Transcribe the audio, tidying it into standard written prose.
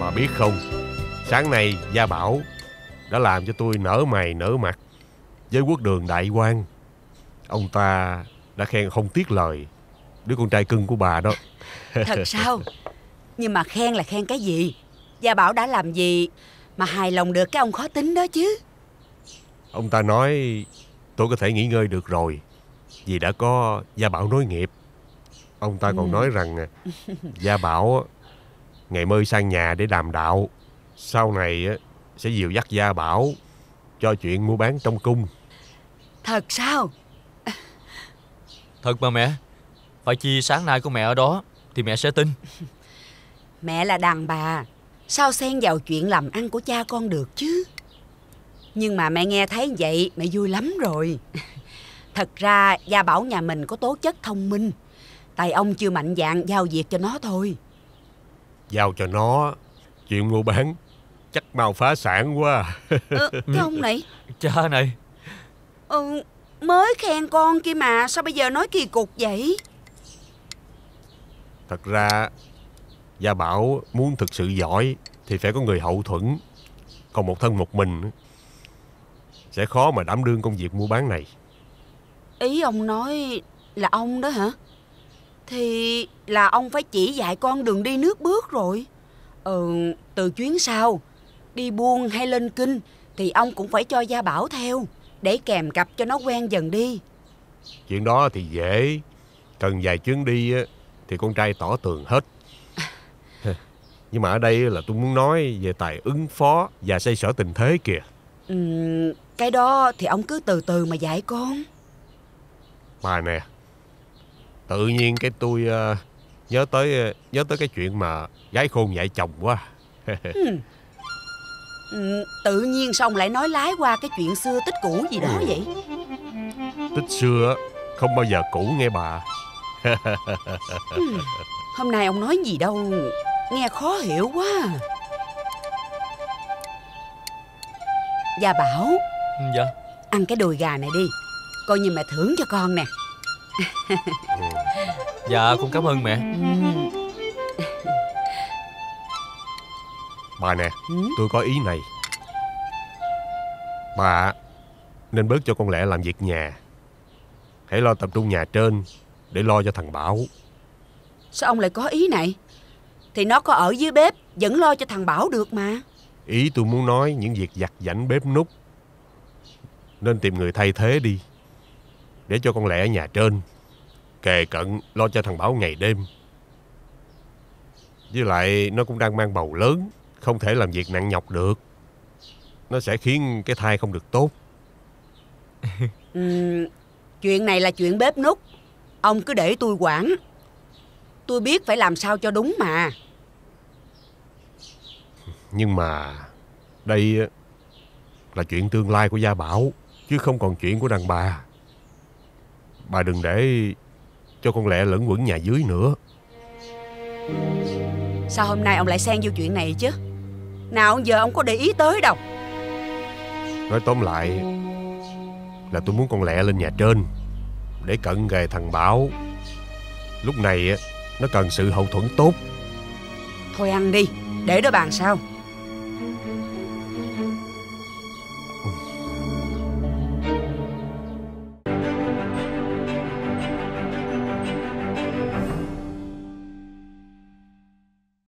Bà biết không, sáng nay Gia Bảo đã làm cho tôi nở mày nở mặt với Quốc Đường đại quan. Ông ta đã khen không tiếc lời đứa con trai cưng của bà đó. Thật sao? Nhưng mà khen là khen cái gì? Gia Bảo đã làm gì mà hài lòng được cái ông khó tính đó chứ? Ông ta nói tôi có thể nghỉ ngơi được rồi vì đã có Gia Bảo nối nghiệp. Ông ta còn nói rằng Gia Bảo ngày mơi sang nhà để đàm đạo, sau này sẽ dìu dắt Gia Bảo cho chuyện mua bán trong cung. Thật sao? Thật mà mẹ. Phải chi sáng nay có mẹ ở đó thì mẹ sẽ tin. Mẹ là đàn bà, sao xen vào chuyện làm ăn của cha con được chứ? Nhưng mà mẹ nghe thấy vậy mẹ vui lắm rồi. Thật ra Gia Bảo nhà mình có tố chất thông minh, tại ông chưa mạnh dạn giao việc cho nó thôi. Giao cho nó chuyện mua bán chắc mau phá sản quá. Cái ông này Cha này. mới khen con kia mà, sao bây giờ nói kỳ cục vậy? Thật ra Gia Bảo muốn thực sự giỏi thì phải có người hậu thuẫn. Còn một thân một mình sẽ khó mà đảm đương công việc mua bán này. Ý ông nói là ông đó hả? Thì là ông phải chỉ dạy con đường đi nước bước rồi. Từ chuyến sau đi buôn hay lên kinh thì ông cũng phải cho Gia Bảo theo, để kèm cặp cho nó quen dần đi. Chuyện đó thì dễ. Cần vài chuyến đi thì con trai tỏ tường hết. Nhưng mà ở đây là tôi muốn nói về tài ứng phó và xoay sở tình thế kìa. Cái đó thì ông cứ từ từ mà dạy con. Bà nè, tự nhiên cái tôi nhớ tới cái chuyện mà gái khôn dạy chồng quá. Tự nhiên sao ông lại nói lái qua cái chuyện xưa tích cũ gì đó vậy? Tích xưa không bao giờ cũ nghe bà. Hôm nay ông nói gì đâu, nghe khó hiểu quá. Gia Bảo, Dạ. ăn cái đùi gà này đi, coi như mẹ thưởng cho con nè. Dạ con cảm ơn mẹ. Bà nè, tôi có ý này. Bà nên bớt cho con Lẹ làm việc nhà. Hãy lo tập trung nhà trên để lo cho thằng Bảo. Sao ông lại có ý này? Thì nó có ở dưới bếp vẫn lo cho thằng Bảo được mà. Ý tôi muốn nói những việc vặt vãnh bếp núc nên tìm người thay thế đi, để cho con Lẹ ở nhà trên kề cận lo cho thằng Bảo ngày đêm. Với lại nó cũng đang mang bầu lớn, không thể làm việc nặng nhọc được. Nó sẽ khiến cái thai không được tốt. Chuyện này là chuyện bếp núc, ông cứ để tôi quản. Tôi biết phải làm sao cho đúng mà. Nhưng mà đây là chuyện tương lai của Gia Bảo, chứ không còn chuyện của đàn bà. Bà đừng để cho con Lẹ lẫn quẩn nhà dưới nữa. Sao hôm nay ông lại xen vô chuyện này chứ? Nào giờ ông có để ý tới đâu. Nói tóm lại là tôi muốn con Lẹ lên nhà trên để cận kề thằng Bảo. Lúc này nó cần sự hậu thuẫn tốt. Thôi ăn đi, để đó bàn sau.